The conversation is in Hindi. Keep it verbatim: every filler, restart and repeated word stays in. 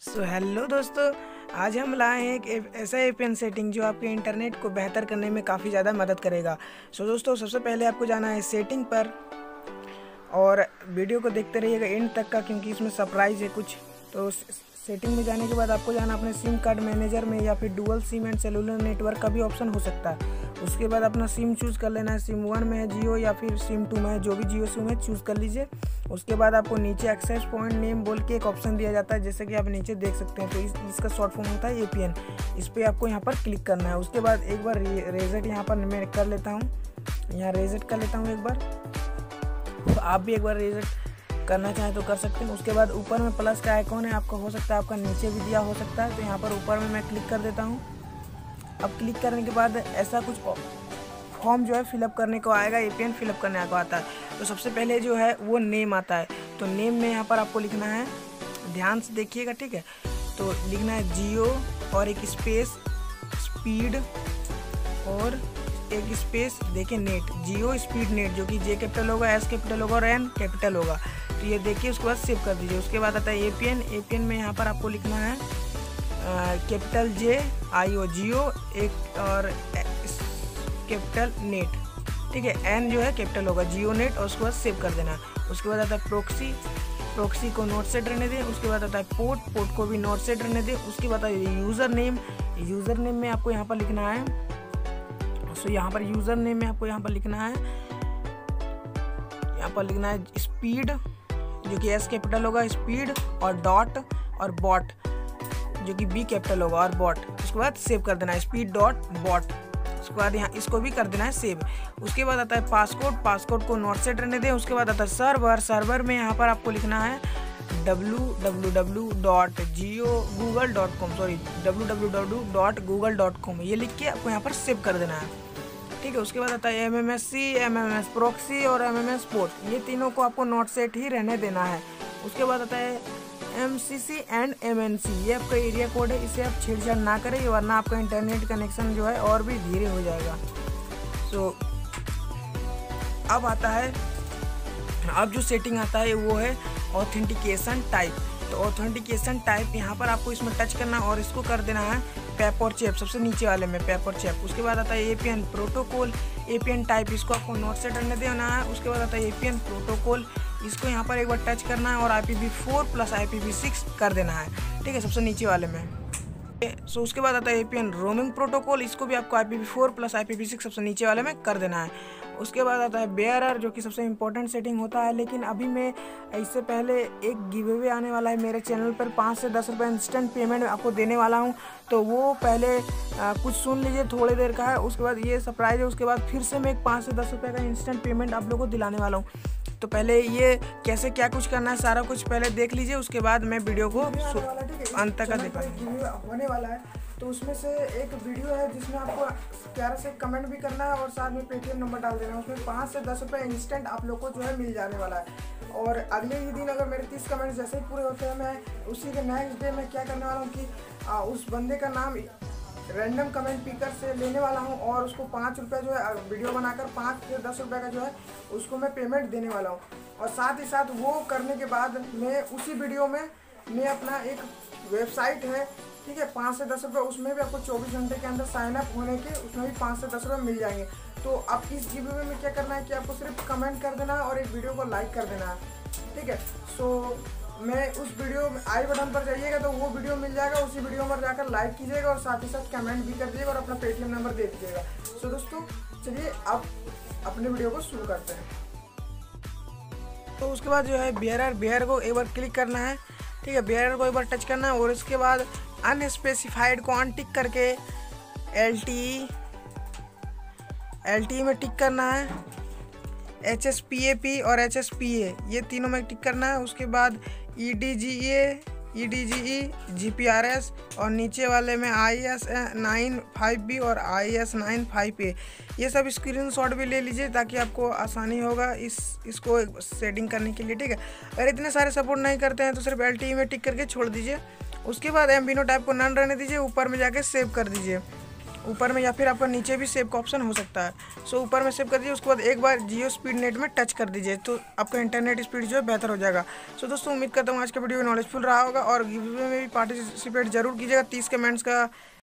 सो हेलो दोस्तों, आज हम लाए हैं एक ऐसा एपीएन सेटिंग जो आपके इंटरनेट को बेहतर करने में काफ़ी ज़्यादा मदद करेगा। सो दोस्तों, सबसे पहले आपको जाना है सेटिंग पर और वीडियो को देखते रहिएगा एंड तक का, क्योंकि इसमें सरप्राइज़ है कुछ। तो सेटिंग में जाने के बाद आपको जाना अपने सिम कार्ड मैनेजर में, या फिर dual SIM and cellular network का भी ऑप्शन हो सकता है। उसके बाद अपना सिम चूज़ कर लेना है, सिम वन में है जियो या फिर सिम टू में है, जो भी जियो सिम है चूज़ कर लीजिए। उसके बाद आपको नीचे एक्सेस पॉइंट नेम बोल के एक ऑप्शन दिया जाता है, जैसे कि आप नीचे देख सकते हैं। तो इस, इसका शॉर्ट फॉर्म होता है एपीएन। इस पर आपको यहाँ पर क्लिक करना है। उसके बाद एक बार रेजेट यहाँ पर मैं कर लेता हूँ, यहाँ रेजेट कर लेता हूँ एक बार। तो आप भी एक बार रेजेट करना चाहें तो कर सकते हैं। उसके बाद ऊपर में प्लस का आइकॉन है, आपका हो सकता है आपका नीचे भी दिया हो सकता है। तो यहाँ पर ऊपर में मैं क्लिक कर देता हूँ। अब क्लिक करने के बाद ऐसा कुछ फॉर्म जो है फिलअप करने को आएगा, एपीएन फिलअप करने को आता है। तो सबसे पहले जो है वो नेम आता है। तो नेम में यहाँ पर आपको लिखना है, ध्यान से देखिएगा, ठीक है। तो लिखना है जियो और एक स्पेस स्पीड और एक स्पेस देखिए नेट, जियो स्पीड नेट, जो कि जे कैपिटल होगा, एस कैपिटल होगा और एन कैपिटल होगा। तो ये देखिए, उसके बाद सेव कर दीजिए। उसके बाद आता है एपीएन। एपीएन में यहाँ पर आपको लिखना है कैपिटल जे आई ओ जियो एक और कैपिटल नेट, ठीक है। एन जो है कैपिटल होगा, जियो नेट, और उसके बाद सेव कर देना। उसके बाद आता है प्रोक्सी। प्रोक्सी को नोट सेट रहने दें। उसके बाद आता है पोर्ट। पोर्ट को भी नोट सेट रहने दें। उसके बाद आता है यूज़र नेम। यूज़र नेम में आपको यहाँ पर लिखना है, सो यहाँ पर यूज़र नेम में आपको यहाँ पर लिखना है, यहाँ पर लिखना है स्पीड, जो कि एस कैपिटल होगा, स्पीड और डॉट और बॉट, जो कि बी कैपिटल होगा, और बॉट। उसके बाद सेव कर देना है, स्पीड डॉट बॉट। उसके बाद यहाँ इसको भी कर देना है सेव। उसके बाद आता है पासकोड। पासकोड को नोट सेट रहने दें। उसके बाद आता है सर्वर। सर्वर में यहाँ पर आपको लिखना है W W W dot Jio Google dot com sorry W W W dot Google dot com, ये लिख के आपको यहाँ पर सेव कर देना है, ठीक है। उसके बाद आता है M M S C, M M S proxy और एम एम एस पोर्ट। ये तीनों को आपको नोट सेट ही रहने देना है। उसके बाद आता है M C C and M N C, ये आपका एरिया कोड है, इसे आप छेड़छाड़ ना करें, वरना आपका इंटरनेट कनेक्शन जो है और भी धीरे हो जाएगा। सो अब आता है, अब जो सेटिंग आता है वो है ऑथेंटिकेशन टाइप। तो ऑथेंटिकेशन टाइप यहाँ पर आपको इसमें टच करना और इसको कर देना है पैप और चैप, सबसे नीचे वाले में पैप और चैप। उसके बाद आता है एपीएन प्रोटोकॉल। एपीएन टाइप, इसको आपको नोट सेट करने देना है। उसके बाद आता है एपीएन प्रोटोकॉल, इसको यहाँ पर एक बार टच करना है और I P V four plus I P V six कर देना है, ठीक है, सबसे नीचे वाले में। सो so, उसके बाद आता है एपीएन रोमिंग प्रोटोकॉल, इसको भी आपको I P V four plus I P V six सबसे नीचे वाले में कर देना है। उसके बाद आता है बेयरर, जो कि सबसे इंपॉर्टेंट सेटिंग होता है, लेकिन अभी मैं इससे पहले एक गिव अवे आने वाला है मेरे चैनल पर, पाँच से दस रुपये इंस्टेंट पेमेंट आपको देने वाला हूं। तो वो पहले आ, कुछ सुन लीजिए, थोड़ी देर का है। उसके बाद ये सरप्राइज है। उसके बाद फिर से मैं एक पाँच से दस रुपये का इंस्टेंट पेमेंट आप लोगों को दिलाने वाला हूँ। तो पहले ये कैसे क्या कुछ करना है सारा कुछ पहले देख लीजिए, उसके बाद मैं वीडियो को अंत तक दिखा होने वाला है। तो उसमें से एक वीडियो है जिसमें आपको प्यारा से कमेंट भी करना है और साथ में पेटीएम नंबर डाल देना है। उसमें पाँच से दस रुपये इंस्टेंट आप लोग को जो है मिल जाने वाला है। और अगले ही दिन अगर मेरे तीस कमेंट जैसे ही पूरे होते हैं, मैं उसी के नेक्स्ट डे में क्या करने वाला हूँ कि आ, उस बंदे का नाम रैंडम कमेंट पिकर से लेने वाला हूँ और उसको पाँच रुपये जो है वीडियो बनाकर पाँच से दस रुपये का जो है उसको मैं पेमेंट देने वाला हूँ। और साथ ही साथ वो करने के बाद मैं उसी वीडियो में मैं अपना एक वेबसाइट है, ठीक है, पाँच से दस रुपये, उसमें भी आपको चौबीस घंटे के अंदर साइन अप होने के उसमें भी पाँच से दस रुपये मिल जाएंगे। तो अब इस गिव अवे में क्या करना है कि आपको सिर्फ कमेंट कर देना है और एक वीडियो को लाइक कर देना है, ठीक है। सो मैं उस वीडियो में आई बटन पर जाइएगा तो वो वीडियो मिल जाएगा, उसी वीडियो पर जाकर लाइक कीजिएगा और साथ ही साथ कमेंट भी कर दीजिएगा और अपना पेटीएम नंबर दे दीजिएगा। सो दोस्तों, चलिए अब अपने वीडियो को शुरू करते हैं। तो उसके बाद जो है बेयरर, बेयर को एक बार क्लिक करना है, ठीक है, बेयरर को एक बार टच करना है और इसके बाद अनस्पेसिफाइड को अनटिक करके एल टी एल टी में टिक करना है। H S P A P और एच एस पी ए, ये तीनों में टिक करना है। उसके बाद E D G A, E D G E, G P R S और नीचे वाले में I S nine five B और I S nine five A, ये सब स्क्रीनशॉट भी ले लीजिए ताकि आपको आसानी होगा इस इसको सेटिंग करने के लिए, ठीक है। अगर इतने सारे सपोर्ट नहीं करते हैं तो सिर्फ एल टी ई में टिक करके छोड़ दीजिए। उसके बाद एम्बिनो टाइप को नन रहने दीजिए, ऊपर में जाके सेव कर दीजिए। ऊपर में, या फिर आपका नीचे भी सेव का ऑप्शन हो सकता है। सो ऊपर में सेव कर दीजिए, उसके बाद एक बार जियो स्पीड नेट में टच कर दीजिए तो आपका इंटरनेट स्पीड जो है बेहतर हो जाएगा। सो दोस्तों उम्मीद करता हूँ आज का वीडियो नॉलेजफुल रहा होगा और गिव अवे में भी पार्टिसिपेट जरूर कीजिएगा। तीस कमेंट्स का